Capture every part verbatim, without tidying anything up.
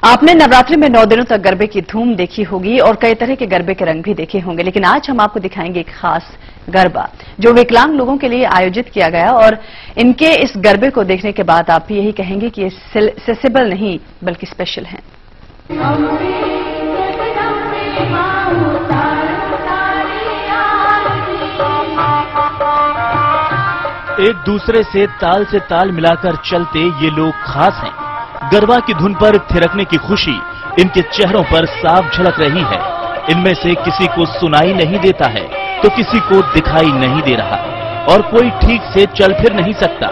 आपने नवरात्रि में नौ दिनों तक गरबे की धूम देखी होगी और कई तरह के गरबे के रंग भी देखे होंगे, लेकिन आज हम आपको दिखाएंगे एक खास गरबा जो विकलांग लोगों के लिए आयोजित किया गया। और इनके इस गरबे को देखने के बाद आप भी यही कहेंगे कि ये सेसिबल नहीं बल्कि स्पेशल हैं। एक दूसरे से ताल से ताल मिलाकर चलते ये लोग खास हैं। गरबा की धुन पर थिरकने की खुशी इनके चेहरों पर साफ झलक रही है। इनमें से किसी को सुनाई नहीं देता है तो किसी को दिखाई नहीं दे रहा और कोई ठीक से चल फिर नहीं सकता।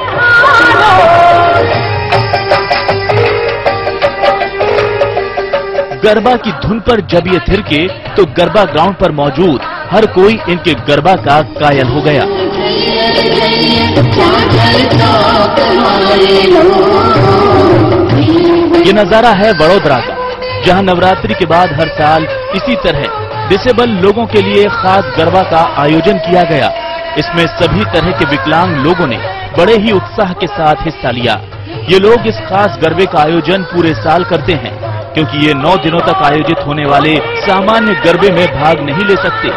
गरबा की धुन पर जब ये थिरके तो गरबा ग्राउंड पर मौजूद हर कोई इनके गरबा का कायल हो गया। ये नजारा है वडोदरा का, जहां नवरात्रि के बाद हर साल इसी तरह डिसेबल लोगों के लिए खास गरबा का आयोजन किया गया। इसमें सभी तरह के विकलांग लोगों ने बड़े ही उत्साह के साथ हिस्सा लिया। ये लोग इस खास गरबे का आयोजन पूरे साल करते हैं, क्योंकि ये नौ दिनों तक आयोजित होने वाले सामान्य गरबे में भाग नहीं ले सकते।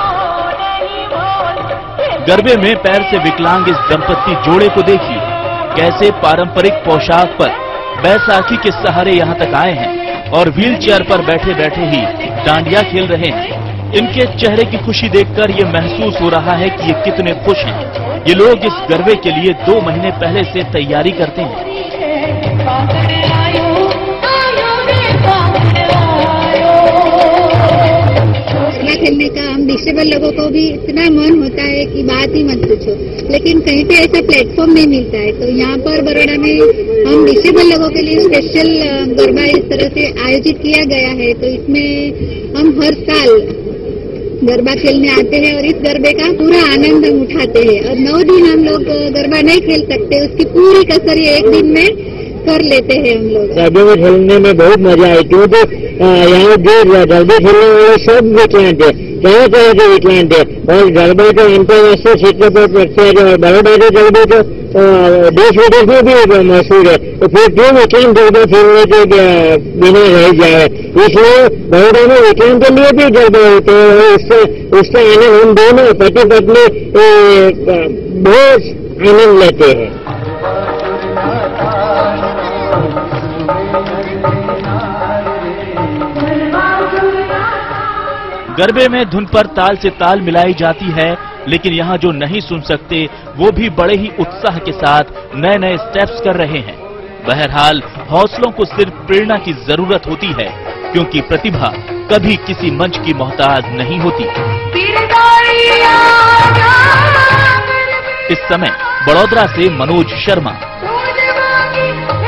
गरबे में पैर से विकलांग इस दंपत्ति जोड़े को देखिए, कैसे पारंपरिक पोशाक पर बैसाखी के सहारे यहाँ तक आए हैं और व्हील चेयर पर बैठे बैठे ही डांडिया खेल रहे हैं। इनके चेहरे की खुशी देखकर ये महसूस हो रहा है कि ये कितने खुश हैं। ये लोग इस गरबे के लिए दो महीने पहले से तैयारी करते हैं। खेलने का हम डिसेबल लोगों को भी इतना मन होता है कि बात ही मत पूछो, लेकिन कहीं पे ऐसा प्लेटफॉर्म नहीं मिलता है। तो यहाँ पर बड़ोड़ा में हम डिसेबल लोगों के लिए स्पेशल गरबा इस तरह से आयोजित किया गया है। तो इसमें हम हर साल गरबा खेलने आते हैं और इस गरबे का पूरा आनंद हम उठाते हैं। और नौ दिन हम लोग गरबा नहीं खेल सकते, उसकी पूरी कसर ये एक दिन में कर लेते हैं हम लोग। गरबे में खेलने में बहुत मजा आई, क्योंकि यहाँ जो गरबे खेलने वाले सब विकलांग थे, तरह तरह के विकलांग थे और गरबे तो अंतर्राष्ट्रीय क्षेत्र पर प्रख्यात है और बड़ोदरा के गरबे तो देश विदेश में भी मशहूर है। तो फिर क्यों विकलांग गरबा खेलने के बिना रह जाए, इसलिए बड़ोदरा में विकलांग के लिए भी गरबे होते हैं और उससे उसका आनंद हम दोनों पति पत्नी बहुत आनंद लेते हैं। गरबे में धुन पर ताल से ताल मिलाई जाती है, लेकिन यहाँ जो नहीं सुन सकते वो भी बड़े ही उत्साह के साथ नए नए स्टेप्स कर रहे हैं। बहरहाल हौसलों को सिर्फ प्रेरणा की जरूरत होती है, क्योंकि प्रतिभा कभी किसी मंच की मोहताज नहीं होती। इस समय बड़ोदरा से मनोज शर्मा।